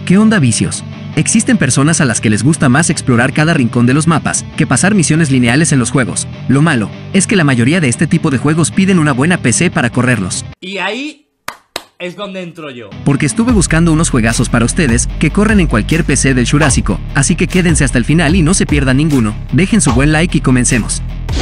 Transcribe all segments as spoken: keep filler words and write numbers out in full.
¿Qué onda, vicios? Existen personas a las que les gusta más explorar cada rincón de los mapas que pasar misiones lineales en los juegos. Lo malo es que la mayoría de este tipo de juegos piden una buena P C para correrlos. Y ahí es donde entro yo. Porque estuve buscando unos juegazos para ustedes que corren en cualquier P C del Jurásico, así que quédense hasta el final y no se pierdan ninguno. Dejen su buen like y comencemos.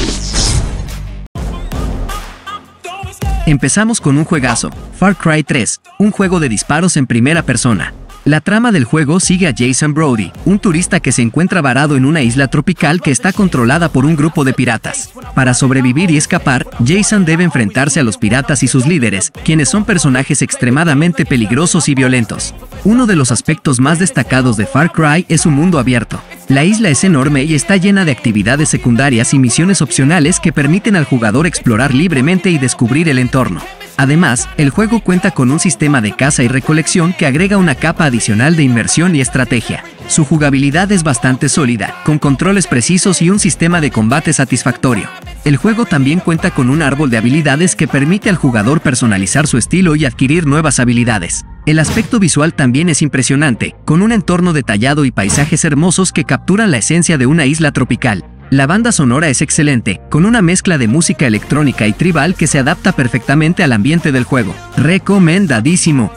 Empezamos con un juegazo, Far Cry tres, un juego de disparos en primera persona. La trama del juego sigue a Jason Brody, un turista que se encuentra varado en una isla tropical que está controlada por un grupo de piratas. Para sobrevivir y escapar, Jason debe enfrentarse a los piratas y sus líderes, quienes son personajes extremadamente peligrosos y violentos. Uno de los aspectos más destacados de Far Cry es su mundo abierto. La isla es enorme y está llena de actividades secundarias y misiones opcionales que permiten al jugador explorar libremente y descubrir el entorno. Además, el juego cuenta con un sistema de caza y recolección que agrega una capa adicional de inmersión y estrategia. Su jugabilidad es bastante sólida, con controles precisos y un sistema de combate satisfactorio. El juego también cuenta con un árbol de habilidades que permite al jugador personalizar su estilo y adquirir nuevas habilidades. El aspecto visual también es impresionante, con un entorno detallado y paisajes hermosos que capturan la esencia de una isla tropical. La banda sonora es excelente, con una mezcla de música electrónica y tribal que se adapta perfectamente al ambiente del juego. Recomendadísimo.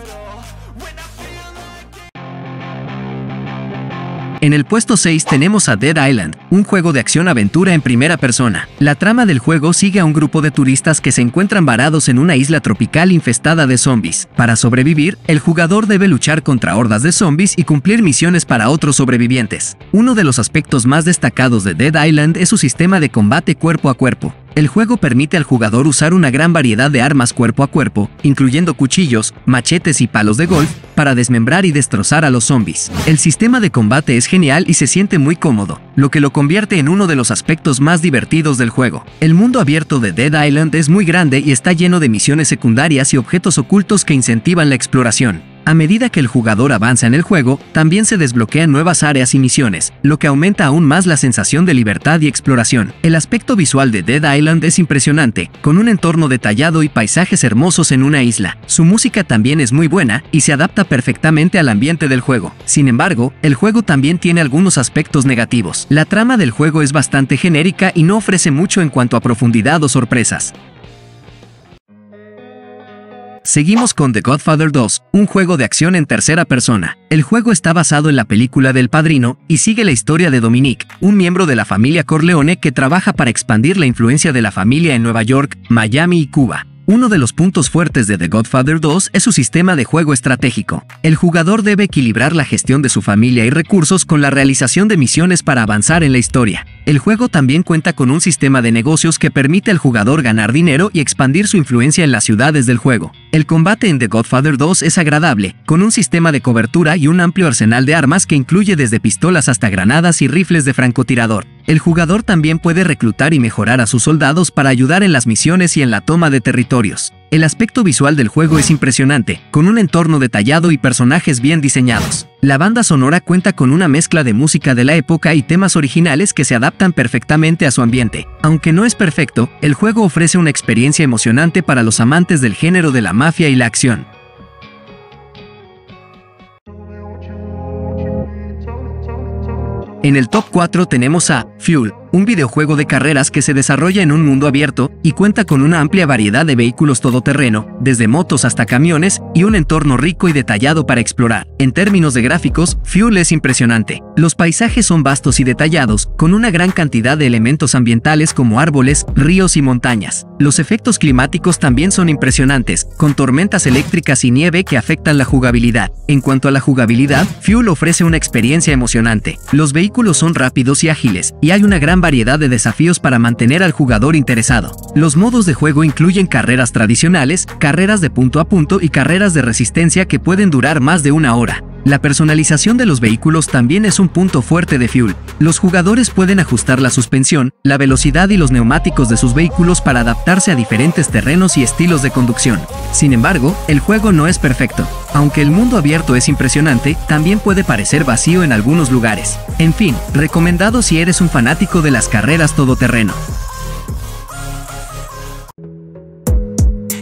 En el puesto seis tenemos a Dead Island, un juego de acción-aventura en primera persona. La trama del juego sigue a un grupo de turistas que se encuentran varados en una isla tropical infestada de zombies. Para sobrevivir, el jugador debe luchar contra hordas de zombies y cumplir misiones para otros sobrevivientes. Uno de los aspectos más destacados de Dead Island es su sistema de combate cuerpo a cuerpo. El juego permite al jugador usar una gran variedad de armas cuerpo a cuerpo, incluyendo cuchillos, machetes y palos de golf, para desmembrar y destrozar a los zombies. El sistema de combate es genial y se siente muy cómodo, lo que lo convierte en uno de los aspectos más divertidos del juego. El mundo abierto de Dead Island es muy grande y está lleno de misiones secundarias y objetos ocultos que incentivan la exploración. A medida que el jugador avanza en el juego, también se desbloquean nuevas áreas y misiones, lo que aumenta aún más la sensación de libertad y exploración. El aspecto visual de Dead Island es impresionante, con un entorno detallado y paisajes hermosos en una isla. Su música también es muy buena y se adapta perfectamente al ambiente del juego. Sin embargo, el juego también tiene algunos aspectos negativos. La trama del juego es bastante genérica y no ofrece mucho en cuanto a profundidad o sorpresas. Seguimos con The Godfather dos, un juego de acción en tercera persona. El juego está basado en la película del Padrino y sigue la historia de Dominic, un miembro de la familia Corleone que trabaja para expandir la influencia de la familia en Nueva York, Miami y Cuba. Uno de los puntos fuertes de The Godfather dos es su sistema de juego estratégico. El jugador debe equilibrar la gestión de su familia y recursos con la realización de misiones para avanzar en la historia. El juego también cuenta con un sistema de negocios que permite al jugador ganar dinero y expandir su influencia en las ciudades del juego. El combate en The Godfather dos es agradable, con un sistema de cobertura y un amplio arsenal de armas que incluye desde pistolas hasta granadas y rifles de francotirador. El jugador también puede reclutar y mejorar a sus soldados para ayudar en las misiones y en la toma de territorios. El aspecto visual del juego es impresionante, con un entorno detallado y personajes bien diseñados. La banda sonora cuenta con una mezcla de música de la época y temas originales que se adaptan perfectamente a su ambiente. Aunque no es perfecto, el juego ofrece una experiencia emocionante para los amantes del género de la mafia y la acción. En el top cuatro tenemos a Fuel, un videojuego de carreras que se desarrolla en un mundo abierto y cuenta con una amplia variedad de vehículos todoterreno, desde motos hasta camiones, y un entorno rico y detallado para explorar. En términos de gráficos, Fuel es impresionante. Los paisajes son vastos y detallados, con una gran cantidad de elementos ambientales como árboles, ríos y montañas. Los efectos climáticos también son impresionantes, con tormentas eléctricas y nieve que afectan la jugabilidad. En cuanto a la jugabilidad, Fuel ofrece una experiencia emocionante. Los vehículos son rápidos y ágiles, y hay una gran variedad de desafíos para mantener al jugador interesado. Los modos de juego incluyen carreras tradicionales, carreras de punto a punto y carreras de resistencia que pueden durar más de una hora. La personalización de los vehículos también es un punto fuerte de Fuel. Los jugadores pueden ajustar la suspensión, la velocidad y los neumáticos de sus vehículos para adaptarse a diferentes terrenos y estilos de conducción. Sin embargo, el juego no es perfecto. Aunque el mundo abierto es impresionante, también puede parecer vacío en algunos lugares. En fin, recomendado si eres un fanático de las carreras todoterreno.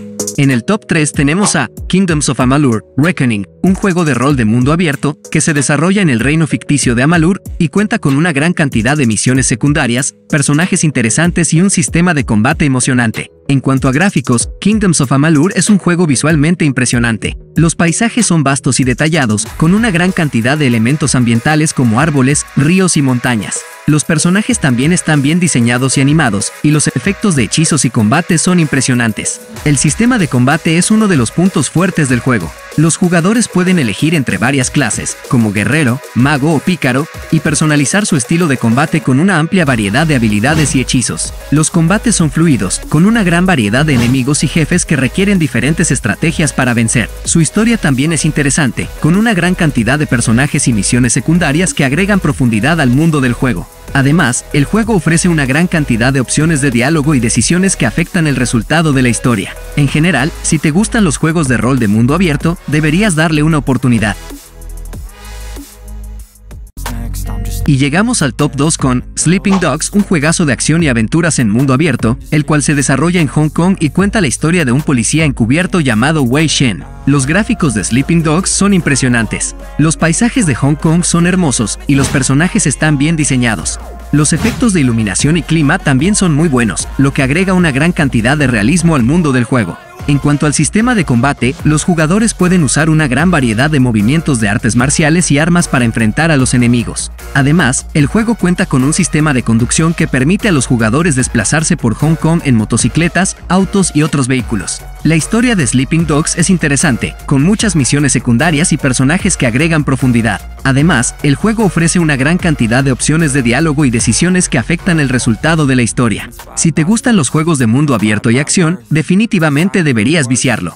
En el top tres tenemos a Kingdoms of Amalur: Reckoning, un juego de rol de mundo abierto que se desarrolla en el reino ficticio de Amalur y cuenta con una gran cantidad de misiones secundarias, personajes interesantes y un sistema de combate emocionante. En cuanto a gráficos, Kingdoms of Amalur es un juego visualmente impresionante. Los paisajes son vastos y detallados, con una gran cantidad de elementos ambientales como árboles, ríos y montañas. Los personajes también están bien diseñados y animados, y los efectos de hechizos y combates son impresionantes. El sistema de combate es uno de los puntos fuertes del juego. Los jugadores pueden elegir entre varias clases, como guerrero, mago o pícaro, y personalizar su estilo de combate con una amplia variedad de habilidades y hechizos. Los combates son fluidos, con una gran variedad de enemigos y jefes que requieren diferentes estrategias para vencer. Su historia también es interesante, con una gran cantidad de personajes y misiones secundarias que agregan profundidad al mundo del juego. Además, el juego ofrece una gran cantidad de opciones de diálogo y decisiones que afectan el resultado de la historia. En general, si te gustan los juegos de rol de mundo abierto, deberías darle una oportunidad. Y llegamos al top dos con Sleeping Dogs, un juegazo de acción y aventuras en mundo abierto, el cual se desarrolla en Hong Kong y cuenta la historia de un policía encubierto llamado Wei Shen. Los gráficos de Sleeping Dogs son impresionantes. Los paisajes de Hong Kong son hermosos y los personajes están bien diseñados. Los efectos de iluminación y clima también son muy buenos, lo que agrega una gran cantidad de realismo al mundo del juego. En cuanto al sistema de combate, los jugadores pueden usar una gran variedad de movimientos de artes marciales y armas para enfrentar a los enemigos. Además, el juego cuenta con un sistema de conducción que permite a los jugadores desplazarse por Hong Kong en motocicletas, autos y otros vehículos. La historia de Sleeping Dogs es interesante, con muchas misiones secundarias y personajes que agregan profundidad. Además, el juego ofrece una gran cantidad de opciones de diálogo y decisiones que afectan el resultado de la historia. Si te gustan los juegos de mundo abierto y acción, definitivamente deberías viciarlo.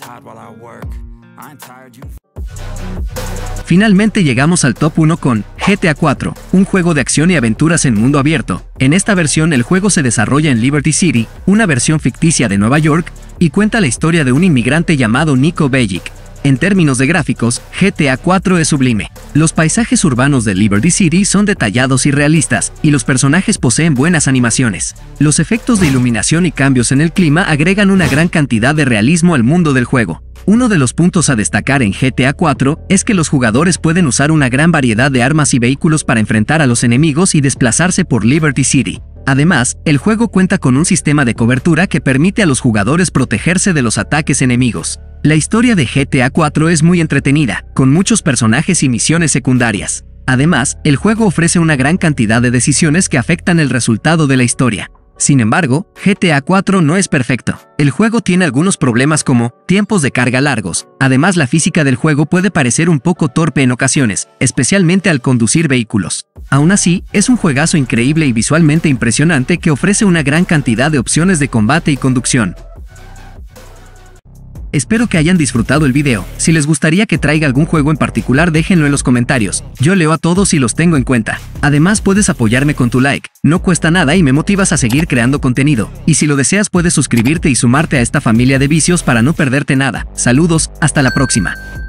Finalmente llegamos al top uno con G T A cuatro, un juego de acción y aventuras en mundo abierto. En esta versión el juego se desarrolla en Liberty City, una versión ficticia de Nueva York, y cuenta la historia de un inmigrante llamado Niko Bellic. En términos de gráficos, G T A cuatro es sublime. Los paisajes urbanos de Liberty City son detallados y realistas, y los personajes poseen buenas animaciones. Los efectos de iluminación y cambios en el clima agregan una gran cantidad de realismo al mundo del juego. Uno de los puntos a destacar en G T A cuatro es que los jugadores pueden usar una gran variedad de armas y vehículos para enfrentar a los enemigos y desplazarse por Liberty City. Además, el juego cuenta con un sistema de cobertura que permite a los jugadores protegerse de los ataques enemigos. La historia de G T A cuatro es muy entretenida, con muchos personajes y misiones secundarias. Además, el juego ofrece una gran cantidad de decisiones que afectan el resultado de la historia. Sin embargo, G T A cuatro no es perfecto. El juego tiene algunos problemas como tiempos de carga largos. Además, la física del juego puede parecer un poco torpe en ocasiones, especialmente al conducir vehículos. Aún así, es un juegazo increíble y visualmente impresionante que ofrece una gran cantidad de opciones de combate y conducción. Espero que hayan disfrutado el video. Si les gustaría que traiga algún juego en particular, déjenlo en los comentarios. Yo leo a todos y los tengo en cuenta. Además, puedes apoyarme con tu like. No cuesta nada y me motivas a seguir creando contenido. Y si lo deseas, puedes suscribirte y sumarte a esta familia de vicios para no perderte nada. Saludos, hasta la próxima.